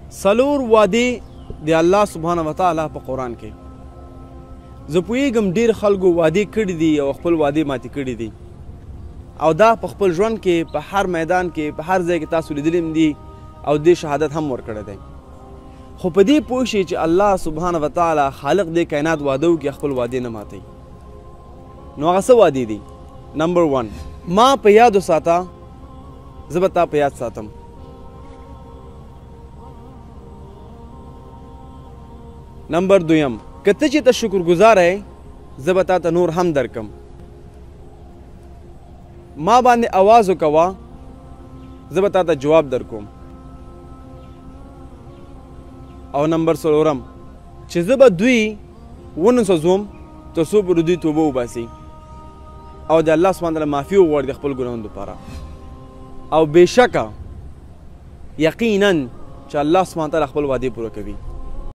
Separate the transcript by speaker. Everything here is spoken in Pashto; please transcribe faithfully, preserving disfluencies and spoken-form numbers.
Speaker 1: څلور وعدې د الله سبحانه وتعالی په قرآن کې. زه پوهېږم ډېر خلکو وعدې کړي دي او خپل وعدې ماتې کړي دي، او دا په خپل ژوند کې په هر میدان کې په هر ځای کې تاسو لیدلي دي او دې شهادت هم ورکړی دی. خو په دې پوه شئ چې الله سبحانه وتعالی خالق دې کائنات وعده وکړي خپل وعدې نه ماتوي. نو هغه څه وعدې دي؟ نمبر ون، ما په یاد وساته زه به تا په یاد ساتم. نمبر دویم، که ته چې ته شکرګزار یې زه به تا ته نور هم درکم. ما باندې آواز وکوه زه به تا ته جواب درکوم. او نمبر څلورم، چې زه به دوی ونسوځوم تر څو پورې دوی توبه وباسي او د الله سبحانه تعالی معافي وغواړي د خپل ګناهونو دپاره. او بېشکه یقینا چې الله سبحانه تعالی خپل وعدې پوره کوي.